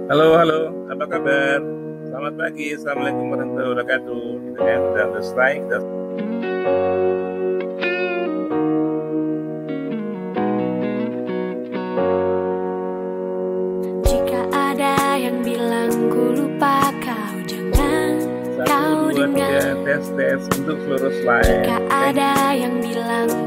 Halo, halo, apa kabar? Selamat pagi, Assalamualaikum warahmatullahi wabarakatuh. Gitu kan, udah selesai. Jika ada yang bilang ku lupa kau, jangan kau Satu, dua, tiga, dengar. tes untuk seluruh slide. Jika ada yang bilang